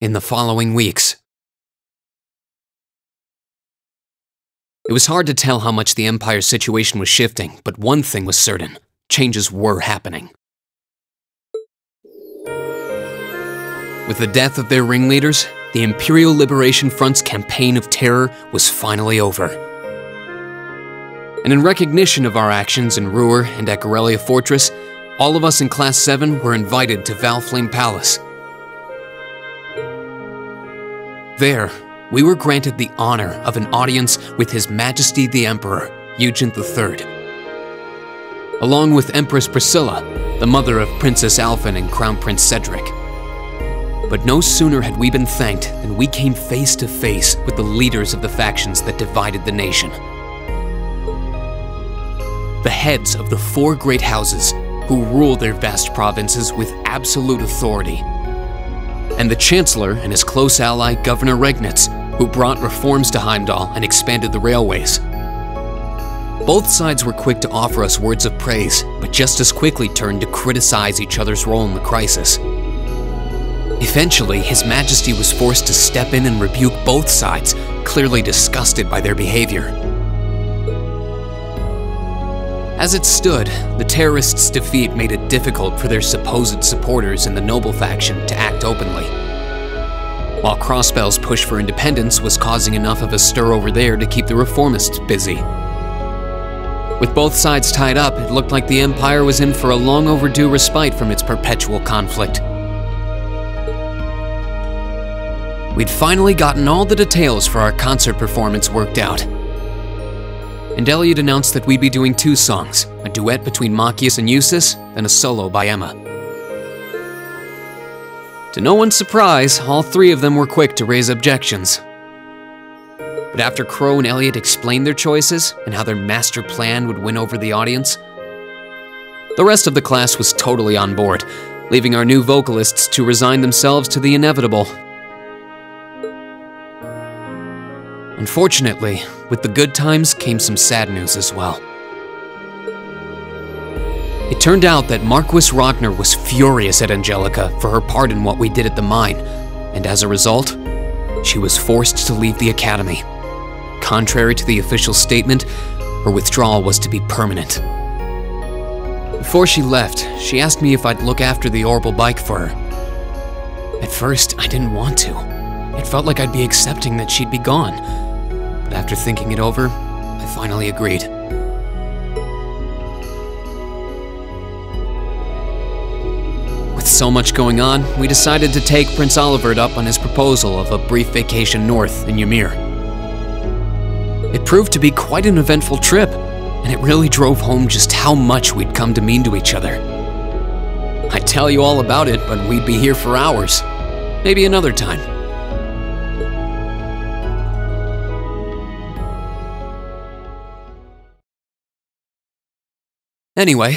in the following weeks. It was hard to tell how much the Empire's situation was shifting, but one thing was certain: changes were happening. With the death of their ringleaders, the Imperial Liberation Front's campaign of terror was finally over. And in recognition of our actions in Ruhr and at Corellia Fortress, all of us in Class 7 were invited to Valflame Palace. There, we were granted the honor of an audience with His Majesty the Emperor, Eugent III, along with Empress Priscilla, the mother of Princess Alphen and Crown Prince Cedric. But no sooner had we been thanked than we came face to face with the leaders of the factions that divided the nation. The heads of the 4 great houses who rule their vast provinces with absolute authority, and the Chancellor and his close ally Governor Regnitz, who brought reforms to Heimdall and expanded the railways. Both sides were quick to offer us words of praise, but just as quickly turned to criticize each other's role in the crisis. Eventually, His Majesty was forced to step in and rebuke both sides, clearly disgusted by their behavior. As it stood, the terrorists' defeat made it difficult for their supposed supporters in the noble faction to act openly, while Crossbell's push for independence was causing enough of a stir over there to keep the reformists busy. With both sides tied up, it looked like the Empire was in for a long overdue respite from its perpetual conflict. We'd finally gotten all the details for our concert performance worked out, and Elliot announced that we'd be doing 2 songs, a duet between Machias and Eustace, and a solo by Emma. To no one's surprise, all 3 of them were quick to raise objections. But after Crow and Elliot explained their choices and how their master plan would win over the audience, the rest of the class was totally on board, leaving our new vocalists to resign themselves to the inevitable. Unfortunately, with the good times came some sad news as well. It turned out that Marquis Ragnar was furious at Angelica for her part in what we did at the mine, and as a result, she was forced to leave the academy. Contrary to the official statement, her withdrawal was to be permanent. Before she left, she asked me if I'd look after the Orbital bike for her. At first, I didn't want to. It felt like I'd be accepting that she'd be gone. But after thinking it over, I finally agreed. With so much going on, we decided to take Prince Olivert up on his proposal of a brief vacation north in Ymir. It proved to be quite an eventful trip, and it really drove home just how much we'd come to mean to each other. I'd tell you all about it, but we'd be here for hours. Maybe another time. Anyway,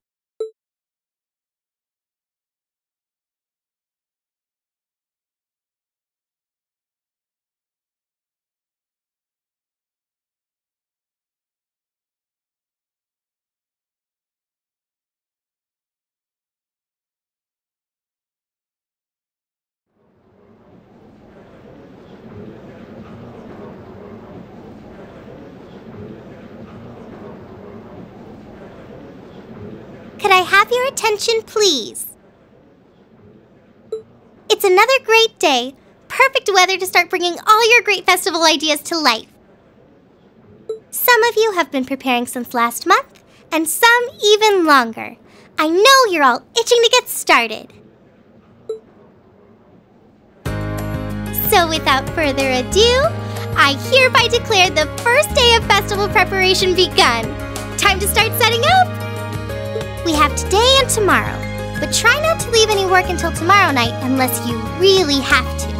could I have your attention, please? It's another great day. Perfect weather to start bringing all your great festival ideas to life. Some of you have been preparing since last month, and some even longer. I know you're all itching to get started. So without further ado, I hereby declare the first day of festival preparation begun. Time to start setting up! We have today and tomorrow, but try not to leave any work until tomorrow night unless you really have to.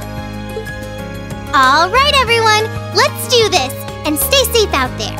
All right, everyone, let's do this, and stay safe out there.